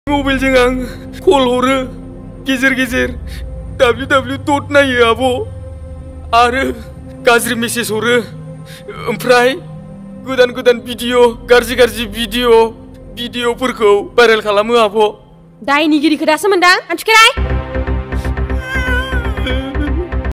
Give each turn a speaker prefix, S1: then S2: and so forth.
S1: मबाइलजों आं कल हरो गेजेर गेजेर www. नायो आब' आरो गाज्रि मेसेज हरो ओमफ्राय गोदान गोदान भिडिअ गाज्रि भिडिअफोरखौ भाइरेल खालामो आब'।
S2: दायनिगिरिखौ दासो मोनदां आनथुखेराय।